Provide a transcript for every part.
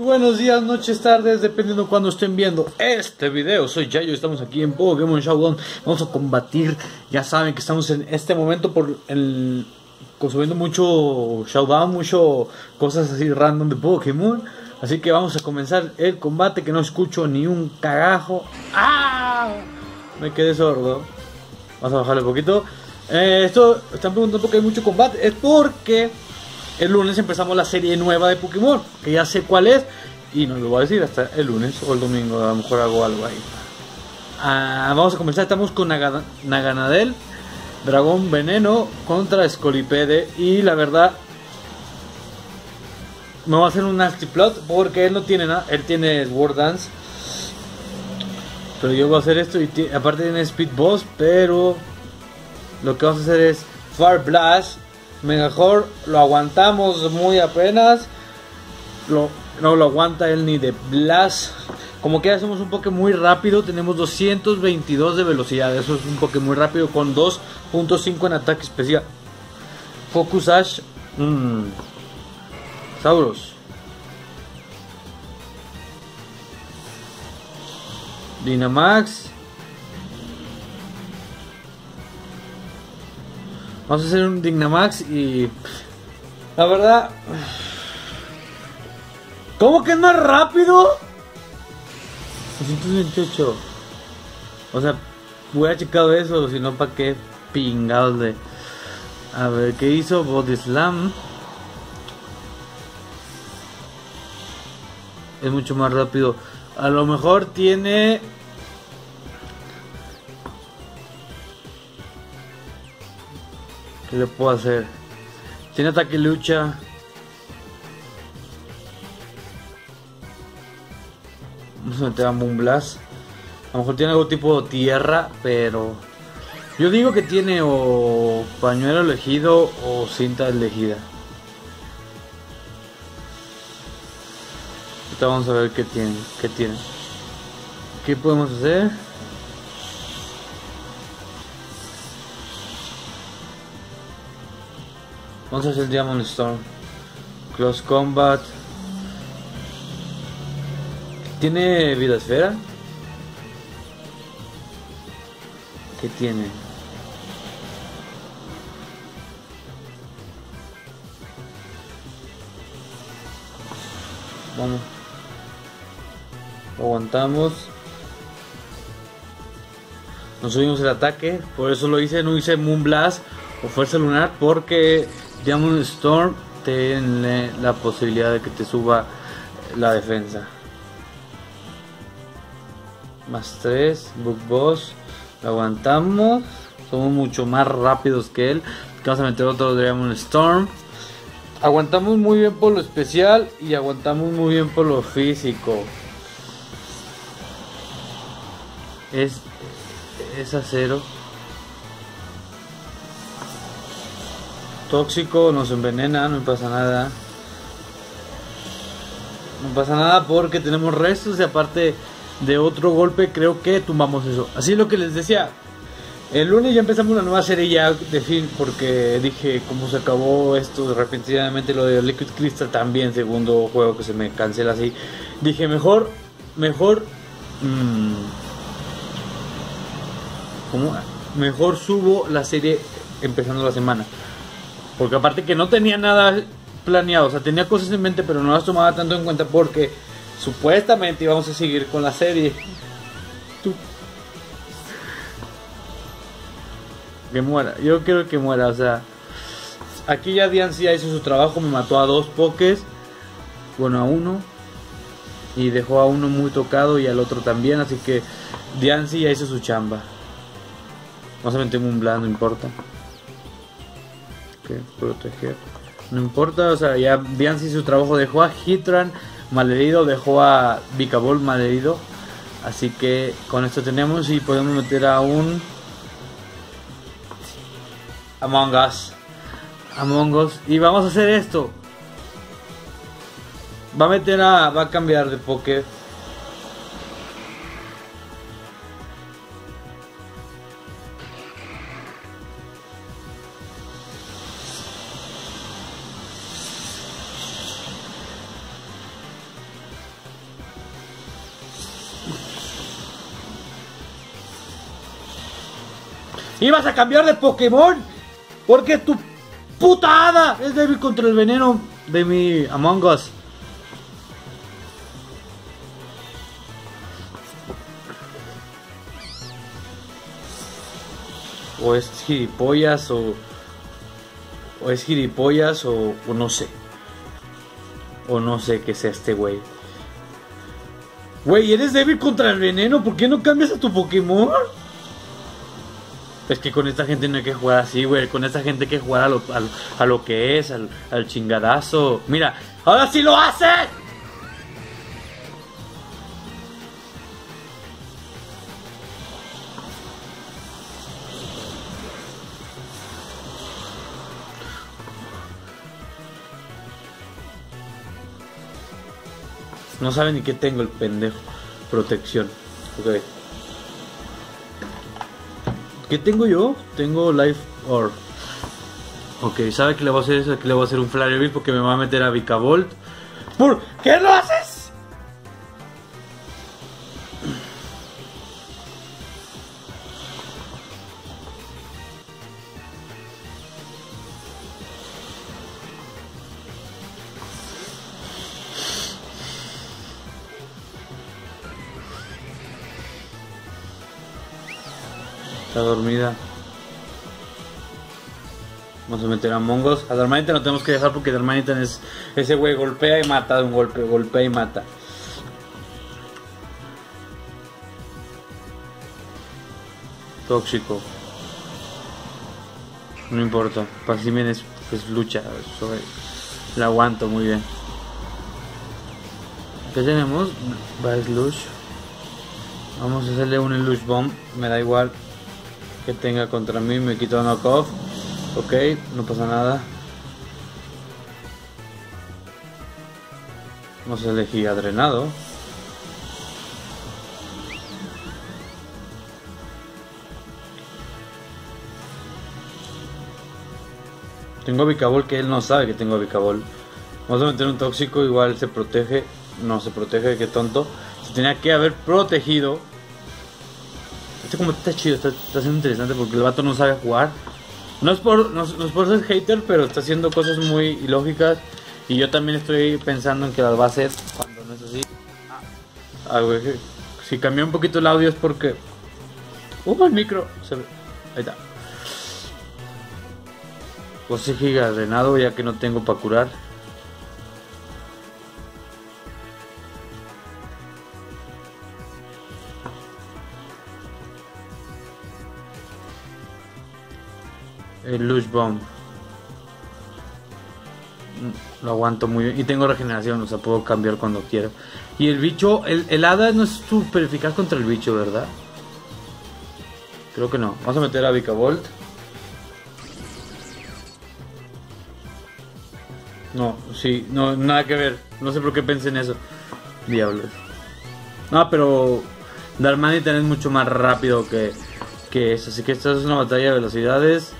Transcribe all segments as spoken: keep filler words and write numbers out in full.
Buenos días, noches, tardes, dependiendo de cuando estén viendo este video. Soy Yayo, estamos aquí en Pokémon Showdown. Vamos a combatir, ya saben que estamos en este momento por el consumiendo mucho Showdown, mucho cosas así random de Pokémon. Así que vamos a comenzar el combate, que no escucho ni un cagajo. ¡Ah! Me quedé sordo. Vamos a bajarle un poquito. Eh, esto, están preguntando por qué hay mucho combate. Es porque el lunes empezamos la serie nueva de Pokémon, que ya sé cuál es, y no lo voy a decir hasta el lunes o el domingo, a lo mejor hago algo ahí. Ah, vamos a comenzar, estamos con Naga Naganadel, Dragón Veneno contra Scolipede, y la verdad me va a hacer un nasty plot porque él no tiene nada, él tiene Sword Dance, pero yo voy a hacer esto y aparte tiene Speed Boss, pero lo que vamos a hacer es Fire Blast. Mejor lo aguantamos muy apenas. Lo, no lo aguanta él ni de Blast. Como que hacemos un Pokémon muy rápido. Tenemos doscientos veintidós de velocidad. Eso es un Pokémon muy rápido con dos punto cinco en ataque especial. Focus Ash. Mmm. Sauros. Dynamax. Vamos a hacer un Dynamax y la verdad, ¿cómo que es más rápido? doscientos veintiocho. O sea, hubiera checado eso, si no, ¿para qué pingados de? A ver, ¿qué hizo? Body Slam. Es mucho más rápido. A lo mejor tiene... ¿Qué le puedo hacer? Tiene ataque y lucha. Vamos a meter a Moonblast. A lo mejor tiene algo tipo tierra, pero yo digo que tiene o pañuelo elegido o cinta elegida. Ahorita vamos a ver qué tiene, qué tiene. ¿Qué podemos hacer? Vamos a hacer Diamond Storm. Close Combat. ¿Tiene vida esfera? ¿Qué tiene? Vamos. Aguantamos. Nos subimos el ataque. Por eso lo hice. No hice Moonblast o Fuerza Lunar, porque Diamond Storm tiene la posibilidad de que te suba la defensa. Más tres, Book Boss. Lo aguantamos. Somos mucho más rápidos que él. Vamos a meter otro Diamond Storm. Aguantamos muy bien por lo especial y aguantamos muy bien por lo físico. Es, es acero. Tóxico, nos envenena, no pasa nada. No pasa nada porque tenemos restos y aparte de otro golpe creo que tumbamos eso. Así es lo que les decía. El lunes ya empezamos una nueva serie ya de fin, porque dije como se acabó esto repentinamente, lo de Liquid Crystal también, segundo juego que se me cancela así. Dije mejor, mejor, mmm, ¿cómo? Mejor subo la serie empezando la semana. Porque aparte que no tenía nada planeado, o sea, tenía cosas en mente, pero no las tomaba tanto en cuenta porque supuestamente íbamos a seguir con la serie. Tú. Que muera, yo quiero que muera, o sea, aquí ya Diancie ya hizo su trabajo, me mató a dos pokés, bueno, a uno, y dejó a uno muy tocado y al otro también, así que Diancie ya hizo su chamba. Vamos a meterme un blanco, no importa. Proteger, no importa, o sea, ya Diancie hizo su trabajo, dejó a Hitran malherido, dejó a Vikabol malherido, así que con esto tenemos y podemos meter a un Among Us, Among Us, y vamos a hacer esto. Va a meter a, va a cambiar de Poké. ibas a cambiar de Pokémon. Porque tu puta hada es débil contra el veneno de mi Among Us. O es gilipollas o... O es gilipollas o, o no sé. O no sé qué es este güey. Güey, eres débil contra el veneno. ¿Por qué no cambias a tu Pokémon? Es que con esta gente no hay que jugar así, güey. Con esta gente hay que jugar a lo, a, a lo que es, al, al chingadazo. Mira, ahora sí lo hace. No sabe ni qué tengo el pendejo. Protección. Ok. ¿Qué tengo yo? Tengo Life Orb. Ok, ¿sabe qué le voy a hacer eso? Que le voy a hacer un Flare Bill porque me va a meter a Vikavolt. ¿Por qué lo haces? Está dormida. Vamos a meter a Among Us. A Darmanita no tenemos que dejar porque Darmanita es ese güey, golpea y mata de un golpe, golpea y mata. Tóxico. No importa. Pacimen es, es lucha. Sobre... La aguanto muy bien. ¿Qué tenemos? Va Slush. Vamos a hacerle un Slush Bomb. Me da igual que tenga contra mí. Me quito knockoff. Ok, no pasa nada. Vamos a elegir a Drenado. Tengo Vikavolt que él no sabe que tengo Vikavolt. Vamos a meter un tóxico, igual se protege. No se protege, qué tonto. Se tenía que haber protegido. Este como está chido, está, está siendo interesante porque el vato no sabe jugar. No es, por, no, no es por ser hater, pero está haciendo cosas muy ilógicas. Y yo también estoy pensando en que las va a hacer cuando no es así. Ah, güey, si cambió un poquito el audio es porque... Uh, el micro. Se ve. Ahí está. Pues sí, giga drenado ya que no tengo para curar. El Lush Bomb. Lo aguanto muy bien. Y tengo regeneración, o sea, puedo cambiar cuando quiera. Y el bicho, el, el hada no es súper eficaz contra el bicho, ¿verdad? Creo que no. Vamos a meter a Vikavolt. No, sí, no, nada que ver. No sé por qué pensé en eso. Diablos. No, pero Darmanitan es mucho más rápido que, que eso. Así que esta es una batalla de velocidades.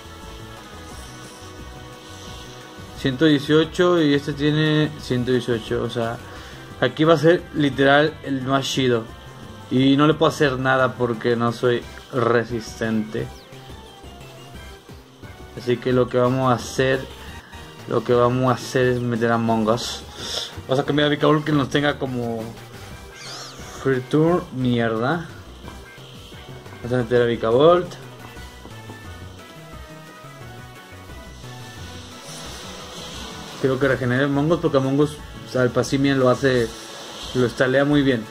ciento dieciocho y este tiene ciento dieciocho. O sea, aquí va a ser literal el más chido. Y no le puedo hacer nada porque no soy resistente. Así que lo que vamos a hacer... Lo que vamos a hacer es meter a Among Us. Vamos a cambiar a Vikavolt que nos tenga como... Free Tour, mierda. Vamos a meter a Vikavolt. Creo que regenere Among Us porque Among Us, o sea, el Passimian lo hace... Lo estalea muy bien.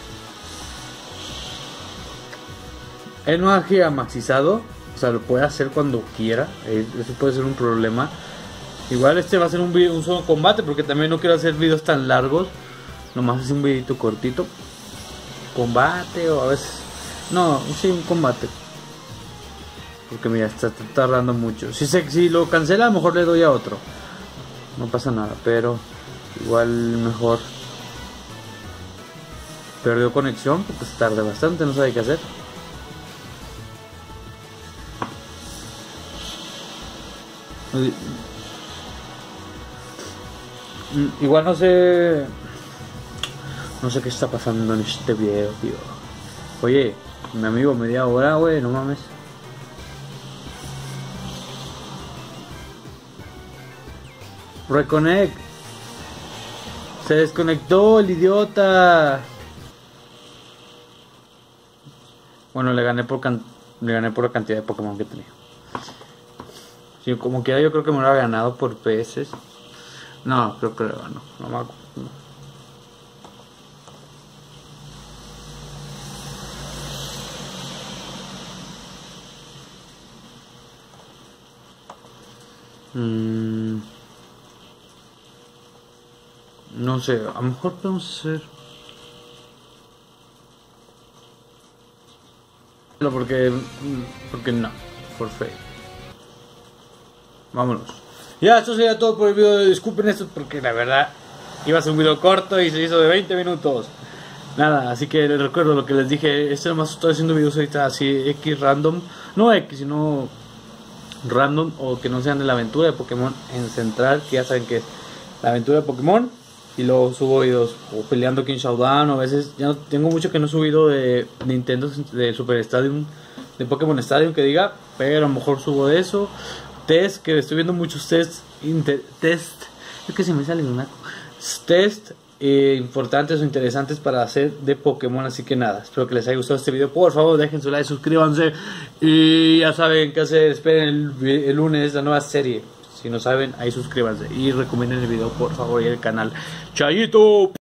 Él no ha maxizado. O sea, lo puede hacer cuando quiera. Eso puede ser un problema. Igual este va a ser un video, un solo combate, porque también no quiero hacer videos tan largos. Nomás es un videito cortito. Combate o a veces... No, sí, un combate. Porque mira, está tardando mucho. Si, se, si lo cancela, a lo mejor le doy a otro. No pasa nada, pero igual mejor. Perdió conexión porque se tarda bastante, no sabe qué hacer. Igual no sé. No sé qué está pasando en este video, tío. Oye, mi amigo, media hora, güey, no mames. Reconnect. Se desconectó el idiota. Bueno, le gané por can le gané por la cantidad de Pokémon que tenía. Sí, como quiera yo creo que me lo había ganado por peces. No, creo que lo ganó. No me acuerdo. Mm, no sé, a lo mejor podemos hacer. No, porque. Porque no. Por fe. Vámonos. Ya, esto sería todo por el video. Disculpen esto porque la verdad iba a ser un video corto y se hizo de veinte minutos. Nada, así que les recuerdo lo que les dije. Este nomás estoy haciendo videos ahorita así X random. No X, sino random o que no sean de la aventura de Pokémon en central. Que ya saben que es la aventura de Pokémon. Y luego subo videos o peleando aquí en Showdown. O a veces ya no, tengo mucho que no he subido de Nintendo, de Super Stadium, de Pokémon Stadium que diga. Pero a lo mejor subo de eso. Test, que estoy viendo muchos tests. Test, es que se me sale un naco. Test eh, importantes o interesantes para hacer de Pokémon. Así que nada, espero que les haya gustado este video. Por favor, dejen su like, suscríbanse. Y ya saben qué hacer. Esperen el, el lunes la nueva serie. Si no saben, ahí suscríbanse y recomienden el video por favor y el canal. Chayito.